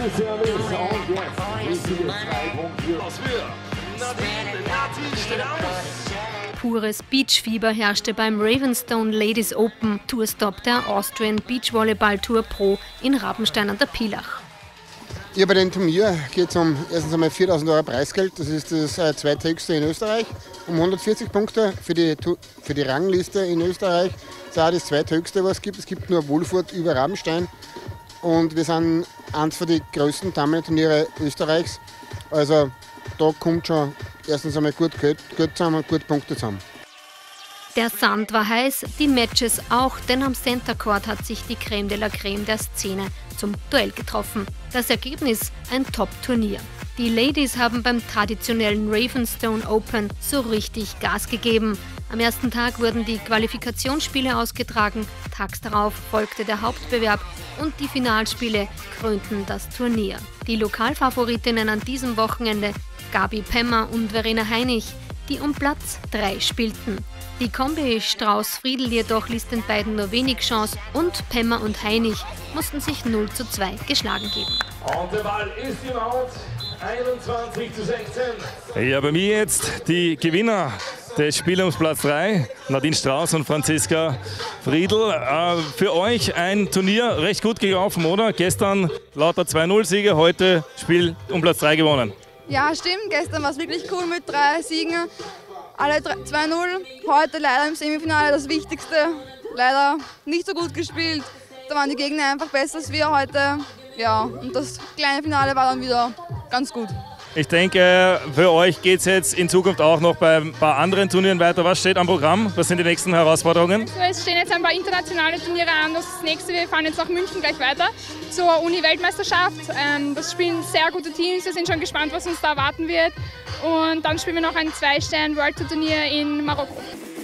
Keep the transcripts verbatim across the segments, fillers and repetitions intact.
Service und jetzt wichtige zwei Punkte aus Höhe. Nadine Nati Strauß. Pures Beachfieber herrschte beim Ravenstone Ladies Open Tourstop der Austrian Beachvolleyball Tour Pro in Rabenstein an der Pielach. Ja, bei dem Turnier geht es um erstens einmal viertausend Euro Preisgeld. Das ist das äh, zweithöchste in Österreich. Um hundertvierzig Punkte für die, für die Rangliste in Österreich. Das ist auch das zweithöchste, was es gibt. Es gibt nur Wohlfurt über Rabenstein. Und wir sind eines von den größten Damenturniere Österreichs. Also da kommt schon erstens einmal gut Geld, Geld zusammen und gut Punkte zusammen. Der Sand war heiß, die Matches auch, denn am Center Court hat sich die Creme de la Creme der Szene zum Duell getroffen. Das Ergebnis: ein Top-Turnier. Die Ladies haben beim traditionellen Ravenstone Open so richtig Gas gegeben. Am ersten Tag wurden die Qualifikationsspiele ausgetragen, tags darauf folgte der Hauptbewerb und die Finalspiele krönten das Turnier. Die Lokalfavoritinnen an diesem Wochenende, Gabi Pemmer und Verena Heinig, die um Platz drei spielten. Die Kombi Strauß-Friedl jedoch ließ den beiden nur wenig Chance und Pemmer und Heinig mussten sich null zu zwei geschlagen geben. Und der Ball ist im Out, einundzwanzig zu sechzehn. Ja, bei mir jetzt die Gewinner des Spiels um Platz drei, Nadine Strauß und Franziska Friedl. Äh, für euch ein Turnier recht gut gelaufen, oder? Gestern lauter zwei null Siege, heute Spiel um Platz drei gewonnen. Ja, stimmt. Gestern war es wirklich cool mit drei Siegen. Alle zwei null. Heute leider im Semifinale das Wichtigste. Leider nicht so gut gespielt. Da waren die Gegner einfach besser als wir heute. Ja, und das kleine Finale war dann wieder ganz gut. Ich denke, für euch geht es jetzt in Zukunft auch noch bei ein paar anderen Turnieren weiter. Was steht am Programm? Was sind die nächsten Herausforderungen? Also es stehen jetzt ein paar internationale Turniere an. Das nächste, wir fahren jetzt nach München gleich weiter zur Uni-Weltmeisterschaft. Ähm, das spielen sehr gute Teams. Wir sind schon gespannt, was uns da erwarten wird. Und dann spielen wir noch ein Zwei-Stern-World-Tour-Turnier in Marokko.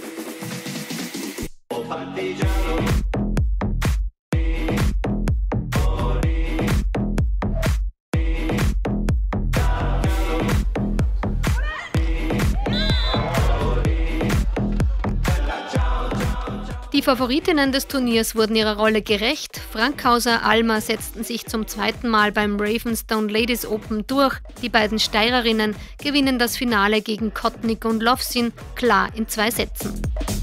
Die Favoritinnen des Turniers wurden ihrer Rolle gerecht. Frankhauser, Alma setzten sich zum zweiten Mal beim Ravenstone Ladies Open durch. Die beiden Steirerinnen gewinnen das Finale gegen Kotnik und Lovsin klar in zwei Sätzen.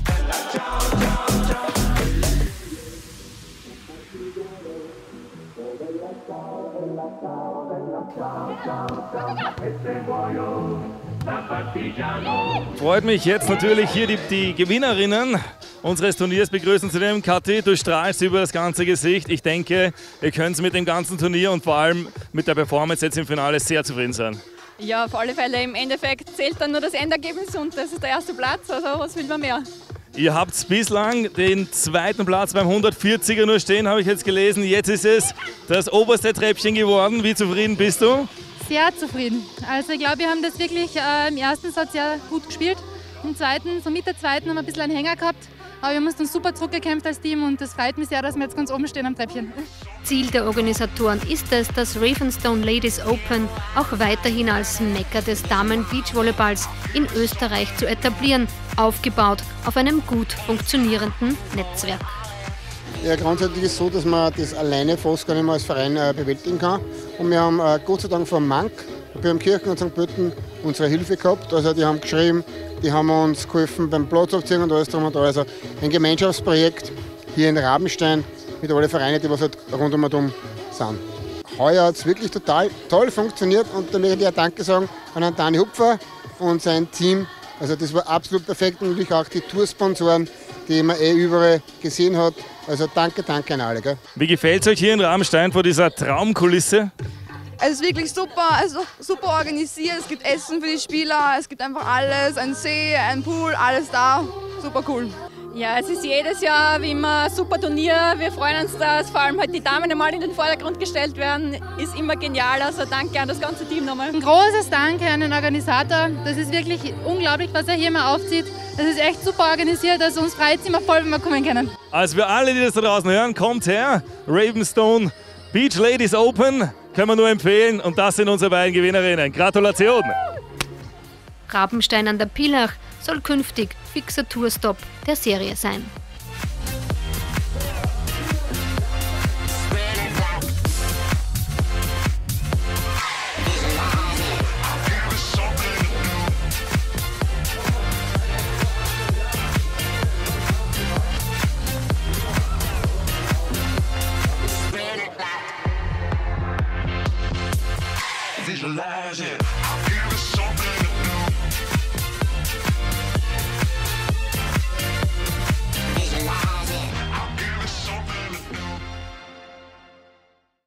Freut mich jetzt natürlich hier die, die Gewinnerinnen unseres Turniers begrüßen zu dem. Kathi, du strahlst über das ganze Gesicht. Ich denke, ihr könnt mit dem ganzen Turnier und vor allem mit der Performance jetzt im Finale sehr zufrieden sein. Ja, auf alle Fälle. Im Endeffekt zählt dann nur das Endergebnis und das ist der erste Platz. Also was will man mehr? Ihr habt bislang den zweiten Platz beim hundertvierziger nur stehen, habe ich jetzt gelesen. Jetzt ist es das oberste Treppchen geworden. Wie zufrieden bist du? Sehr zufrieden. Also ich glaube, wir haben das wirklich äh, im ersten Satz sehr gut gespielt. Im zweiten, so mit der zweiten haben wir ein bisschen einen Hänger gehabt. Aber wir haben uns dann super zurückgekämpft als Team und es freut mich sehr, dass wir jetzt ganz oben stehen am Treppchen. Ziel der Organisatoren ist es, das Ravenstone Ladies Open auch weiterhin als Mekka des Damen-Beachvolleyballs in Österreich zu etablieren, aufgebaut auf einem gut funktionierenden Netzwerk. Ja, grundsätzlich ist es so, dass man das alleine fast gar nicht mehr als Verein äh, bewältigen kann. Und wir haben äh, Gott sei Dank vom Mank, beim Kirchen und Sankt Pölten unsere Hilfe gehabt. Also die haben geschrieben, die haben uns geholfen beim Platzaufziehen und alles drum und dran. Also ein Gemeinschaftsprojekt hier in Rabenstein mit allen Vereinen, die was halt rund um und um sind. Heuer hat es wirklich total toll funktioniert und da möchte ich auch Danke sagen an Herrn Dani Hupfer und sein Team. Also das war absolut perfekt und natürlich auch die Toursponsoren, die man eh überall gesehen hat. Also danke, danke an alle. Gell? Wie gefällt es euch hier in Rabenstein vor dieser Traumkulisse? Es ist wirklich super, also super organisiert. Es gibt Essen für die Spieler, es gibt einfach alles, ein See, ein Pool, alles da. Super cool. Ja, es ist jedes Jahr wie immer ein super Turnier. Wir freuen uns, dass vor allem halt die Damen einmal in den Vordergrund gestellt werden. Ist immer genial. Also danke an das ganze Team nochmal. Ein großes Danke an den Organisator. Das ist wirklich unglaublich, was er hier mal aufzieht. Das ist echt super organisiert. Also uns freut es immer voll, wenn wir kommen können. Also für alle, die das da draußen hören, kommt her. Ravenstone Beach Ladies Open. Können wir nur empfehlen. Und das sind unsere beiden Gewinnerinnen. Gratulation! Rabenstein an der Pielach soll künftig fixer Tourstop der Serie sein. visualize it. I feel something.